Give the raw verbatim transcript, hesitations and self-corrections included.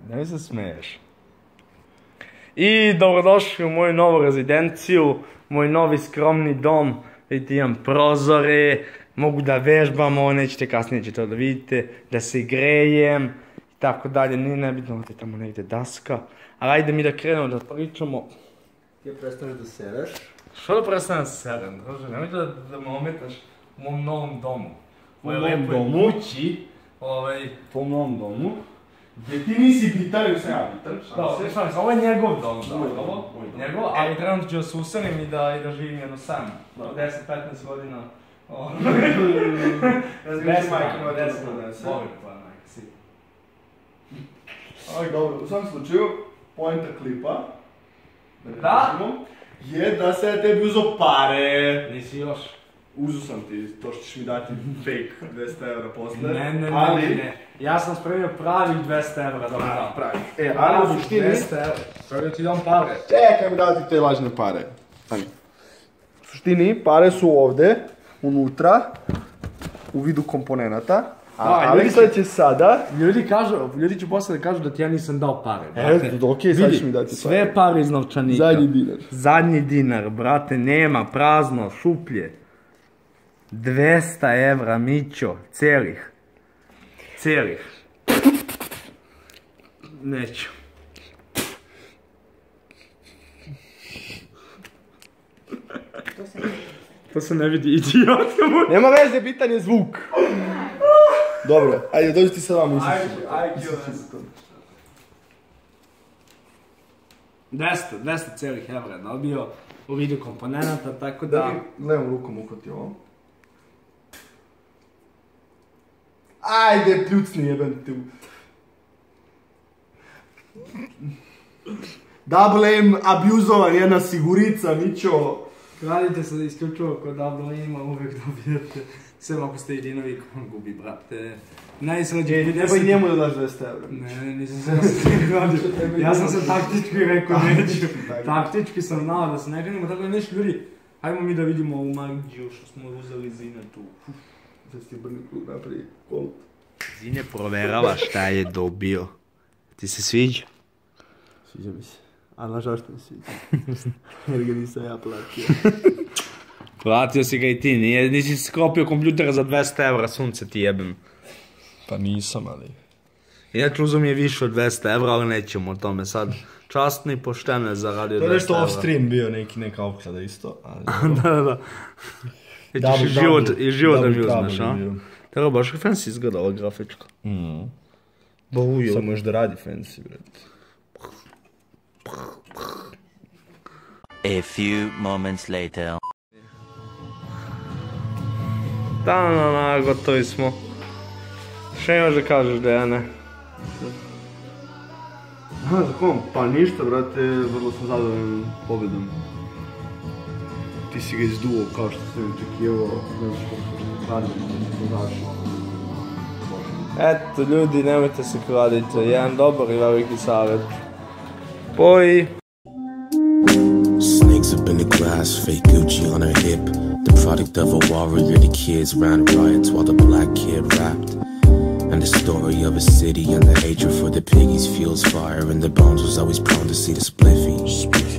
Ne mi se smeješ. I dobrodošli u moju novu rezidenciju, moj novi skromni dom. Vidite, imam prozore, mogu da vežbam, ovo nećete kasnije ćete to da vidite, da se grejem i tako dalje, nije nebitno, ovdje tamo negdje daska. Ali ajde mi da krenemo da pričamo. Ti prestaneš da sereš? Što da prestanem da serem, druže, nemoj da, da me ometaš u mom novom domu. U mom domu? Kući, ovaj... Po mom domu? Gdje ti nisi bitan, ili sam ja bitan? Da, šalim se, ovo je njegov dom, da, ovo, njegov, ali trenutno ću da se uselim i da, i da živim jedno sam. deset do petnaest godina. deset majka, deset godina. Volim tvoja majka, si. Ali dobro, u svakom slučaju, pointa klipa, Da? je da se ja tebi uzo pare. Nisi još. Uzu sam ti, to što ćeš mi dati fake dvesta evra posle. Ne, ne, ali... ne, ne. Ja sam spremio pravih dvesta evra, dobro. Da, pravi. E, ali u suštini... dvesta evra. Spremio ti dam pare. Čekaj mi dati te lažne pare. Stani. U suštini, pare su ovde, unutra, u vidu komponenata. A Aleksa će sada... Ljudi kažu, ljudi će posle da kažu da ti ja nisam dao pare, brate. E, okej, sad ćeš mi dati pare. Sve pare iz novčanika. Zadnji dinar. Zadnji dinar, brate, nema, prazno, šuplje. dvesta evra, Mićo, celih. Celih. Neću. To se ne vidi, idiot. Nema veze, bitan je zvuk. Dobro, ajde, dođi ti sad vam usići. Ajde, ajde, dvesta, dvesta celih evra je dobio u vidu komponenta, tako da... Da bi levom rukom uhvati ovo. Ajde, pljucni jebem ti. Double M abuzovan, jedna sigurica, Mićo. Radite se isključivo kod Double ima, uvek dobijete. Sve ako ste jedinovi, on gubi, brate. Najsređe... Nemoj njemu da daš dvesta evra. Ne, ne, nisam se nasređe radio. Ja sam se taktički rekao neću. Taktički sam znao da se ne krenimo, tako da nešto ljudi. Hajmo mi da vidimo ovu magiju što smo uzeli Zine tu. Da si brni krug napravi kolt. Zine proverava šta je dobio. Ti se sviđa? Sviđa mi se. Ali nažalost ne sviđa. Jer ga nisam ja platio. Platio si ga i ti, nije, nisi skropio kompjutera za dvesta evra, sunce ti jebem. Pa nisam, ali... Inače uzom je više od dvesta evra, ali nećemo o tome sad. Častno i pošteno je zaradio dvesta evra. To je nešto off stream bio, neki neka opklada isto, ali... Da, da, da. I život da mi uzmeš, a? Tako baš fancy izgleda ova grafička. Bojuju. Samo još da radi fancy, bret. A few moments later. Da, na, na, gotovi smo. Što imaš da kažeš, Dejane? Aha, za kom? Pa ništa, brate, vrlo sam zadovoljan pobedom. Ti si ga izduo kao što sam očekivao, ne znam što sam kradio, što sam zašao. Eto, ljudi, nemojte se kladiti, jedan dobar i veliki savjet. Poj! Snakes up in the grass, fake Gucci on her hip. The product of a warrior, the kids ran riots while the black kid rapped. And the story of a city and the hatred for the piggies fuels fire. And the bones was always prone to see the spliffy.